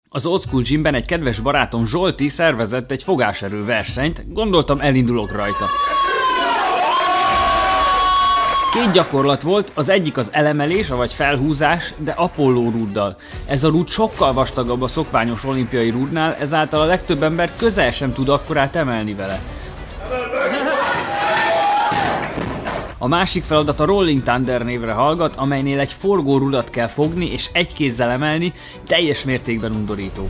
Az Old School Gymben egy kedves barátom Zsolti szervezett egy fogáserő versenyt, gondoltam elindulok rajta. Két gyakorlat volt, az egyik az elemelés, vagy felhúzás, de Apollo rúddal. Ez a rúd sokkal vastagabb a szokványos olimpiai rúdnál, ezáltal a legtöbb ember közel sem tud akkorát emelni vele. A másik feladat a Rolling Thunder névre hallgat, amelynél egy forgó rudat kell fogni és egy kézzel emelni, teljes mértékben undorító.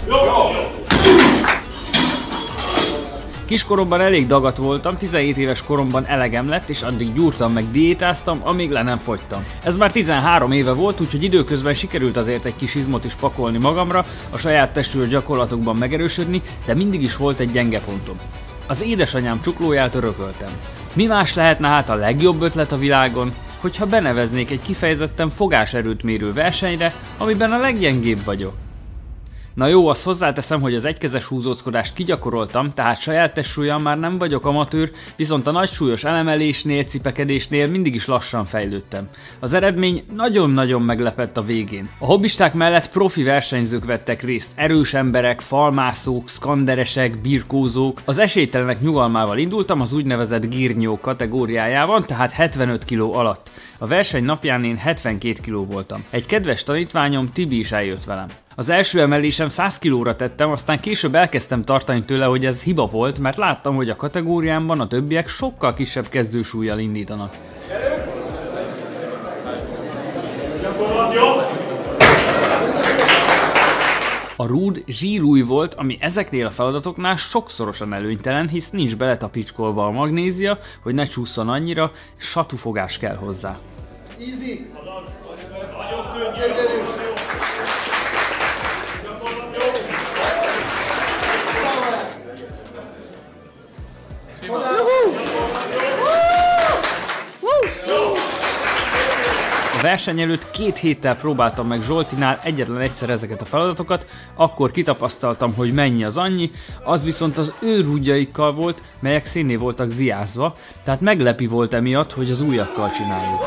Kiskoromban elég dagat voltam, 17 éves koromban elegem lett, és addig gyúrtam meg diétáztam, amíg le nem fogytam. Ez már 13 éve volt, úgyhogy időközben sikerült azért egy kis izmot is pakolni magamra, a saját testről gyakorlatokban megerősödni, de mindig is volt egy gyenge pontom. Az édesanyám csuklóját örököltem. Mi más lehetne hát a legjobb ötlet a világon, hogyha beneveznék egy kifejezetten fogáserőt mérő versenyre, amiben a leggyengébb vagyok. Na jó, azt hozzáteszem, hogy az egykezes húzózkodást kigyakoroltam, tehát saját testsúlyam már nem vagyok amatőr, viszont a nagy súlyos elemelésnél, cipekedésnél mindig is lassan fejlődtem. Az eredmény nagyon-nagyon meglepett a végén. A hobbisták mellett profi versenyzők vettek részt, erős emberek, falmászók, szkanderesek, birkózók. Az esélytelenek nyugalmával indultam az úgynevezett gírnyó kategóriájában, tehát 75 kg alatt. A verseny napján én 72 kg voltam. Egy kedves tanítványom, Tibi is eljött velem. Az első emelésem 100 kilóra tettem, aztán később elkezdtem tartani tőle, hogy ez hiba volt, mert láttam, hogy a kategóriámban a többiek sokkal kisebb kezdősúllyal indítanak. A rúd zsírúj volt, ami ezeknél a feladatoknál sokszorosan előnytelen, hisz nincs beletapicskolva a magnézia, hogy ne csúszson annyira, satúfogás kell hozzá. Easy! A verseny előtt 2 héttel próbáltam meg Zsoltinál egyetlen egyszer ezeket a feladatokat, akkor kitapasztaltam, hogy mennyi az annyi, az viszont az ő rúdjaikkal volt, melyek színné voltak ziázva, tehát meglepi volt emiatt, hogy az újakkal csináljuk.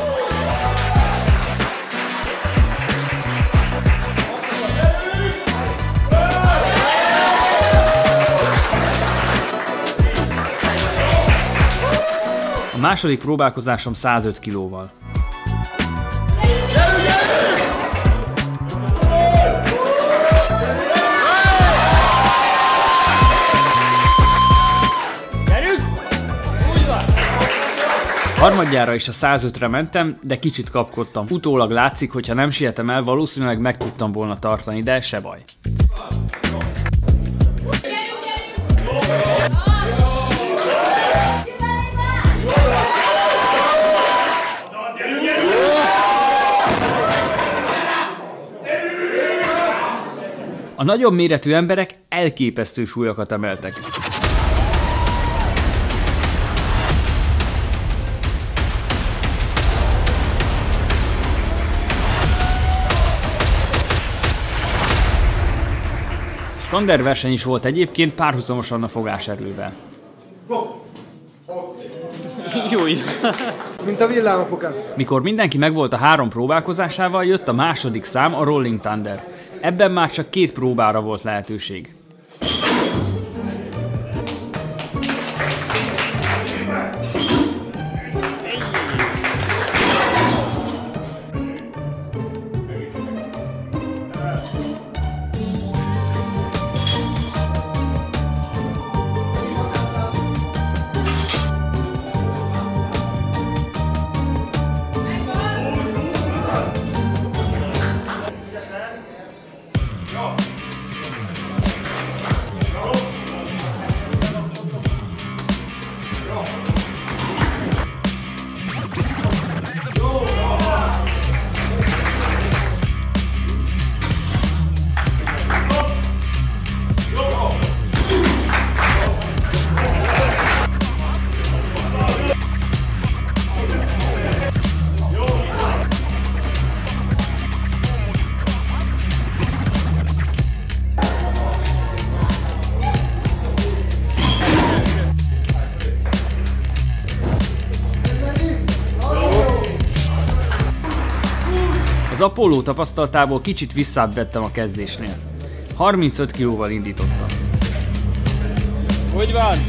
A második próbálkozásom 105 kilóval. Harmadjára is a 105-re mentem, de kicsit kapkodtam. Utólag látszik, hogy ha nem sietem el, valószínűleg meg tudtam volna tartani, de se baj. A nagyobb méretű emberek elképesztő súlyokat emeltek. Skander verseny is volt egyébként párhuzamosan a fogáserővel. Júj! Mint a villámapukám. Mikor mindenki megvolt a 3 próbálkozásával, jött a második szám, a Rolling Thunder. Ebben már csak 2 próbára volt lehetőség. Az Apollo tapasztalatából kicsit visszább vettem a kezdésnél. 35 kilóval indítottam. Úgy van!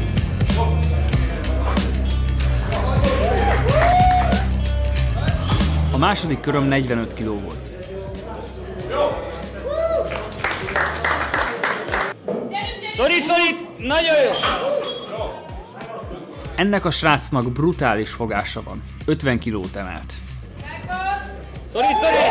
A második köröm 45 kiló volt. Szorít! Nagyon jó! Ennek a srácnak brutális fogása van. 50 kilót emelt. Szorít!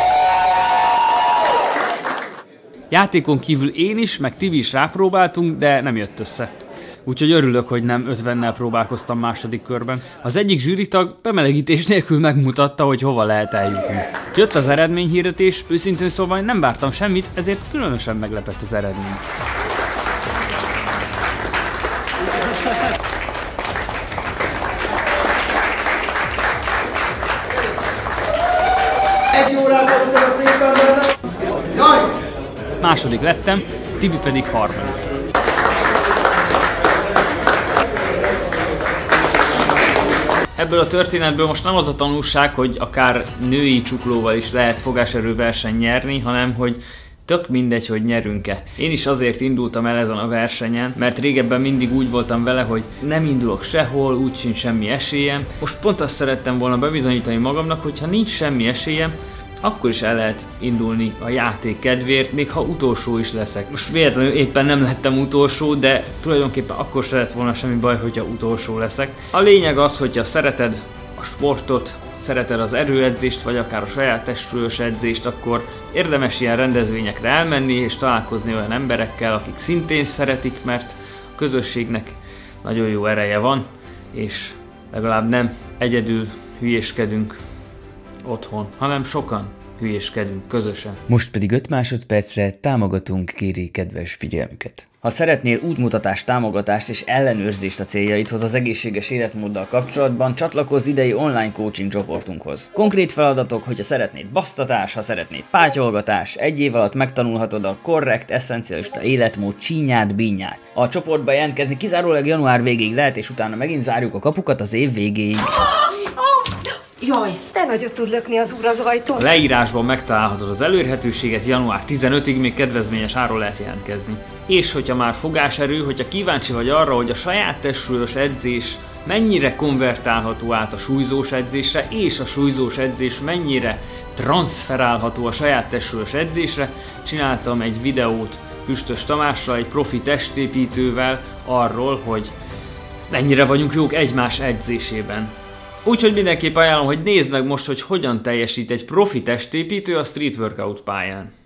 Játékon kívül én is, meg Tibi is rápróbáltunk, de nem jött össze. Úgyhogy örülök, hogy nem 50-nel próbálkoztam második körben. Az egyik zsűritag bemelegítés nélkül megmutatta, hogy hova lehet eljutni. Jött az eredményhirdetés, őszintén szóval nem vártam semmit, ezért különösen meglepett az eredmény. Egy órát adtam a szépen benne. Jaj! Második lettem, Tibi pedig harmadik. Ebből a történetből most nem az a tanulság, hogy akár női csuklóval is lehet fogáserőverseny nyerni, hanem hogy tök mindegy, hogy nyerünk-e. Én is azért indultam el ezen a versenyen, mert régebben mindig úgy voltam vele, hogy nem indulok sehol, úgy sincs semmi esélyem. Most pont azt szerettem volna bebizonyítani magamnak, hogy ha nincs semmi esélyem, akkor is el lehet indulni a játék kedvéért, még ha utolsó is leszek. Most véletlenül éppen nem lettem utolsó, de tulajdonképpen akkor se lett volna semmi baj, hogyha utolsó leszek. A lényeg az, hogyha szereted a sportot, szereted az erőedzést, vagy akár a saját testsúlyos edzést, akkor érdemes ilyen rendezvényekre elmenni és találkozni olyan emberekkel, akik szintén szeretik, mert a közösségnek nagyon jó ereje van, és legalább nem egyedül hülyéskedünk otthon, hanem sokan hülyéskedünk közösen. Most pedig 5 másodpercre támogatunk kéri kedves figyelmüket. Ha szeretnél útmutatást, támogatást és ellenőrzést a céljaidhoz az egészséges életmóddal kapcsolatban, csatlakozz idei online coaching csoportunkhoz. Konkrét feladatok, hogyha szeretnéd basztatás, ha szeretnéd pátyolgatás, egy év alatt megtanulhatod a korrekt, esszencialista életmód csínyát, bínyát. A csoportba jelentkezni kizárólag január végéig lehet, és utána megint zárjuk a kapukat az év végéig. Jaj, de nagyot tud lökni az úr az ajtón. A leírásban megtalálhatod az elérhetőséget, január 15-ig még kedvezményes áron lehet jelentkezni. És hogyha már fogáserő, hogyha kíváncsi vagy arra, hogy a saját testsúlyos edzés mennyire konvertálható át a súlyzós edzésre, és a súlyzós edzés mennyire transferálható a saját testsúlyos edzésre, csináltam egy videót Püstös Tamással, egy profi testépítővel arról, hogy mennyire vagyunk jók egymás edzésében. Úgyhogy mindenképp ajánlom, hogy nézd meg most, hogy hogyan teljesít egy profi testépítő a street workout pályán.